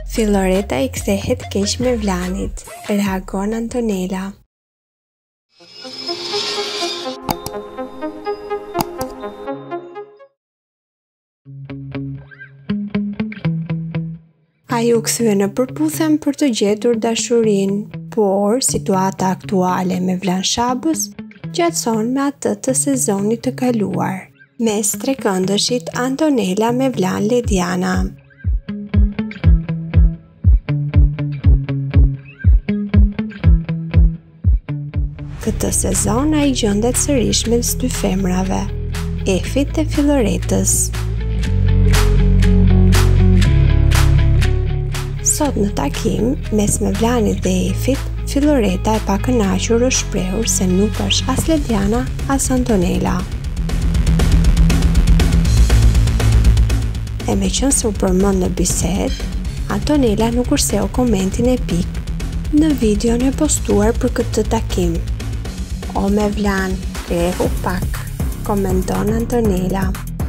Filloreta i kthehet keq me Vlanit, reagon Antonela. Ai u kthye në përputhem për të gjetur dashurinë, por situata aktuale me Vlan Shabës gjatëson me atë të sezonit të kaluar, mes trekëndëshit Antonela me Vlan Lediana. Këtë sezon ai gjendet sërish mes dy femrave, Efit dhe Filloretës. Sot në takim, mes me Vlanit dhe Efit, Filloreta e pakënaqur është shprehur se nuk është as Lediana as Antonela. E meqense se u përmend në bisedë, Antonela nuk kurseu komentin epik në videon e postuar për këtë takim. O me Vlan, krehu pak, komenton Antonela.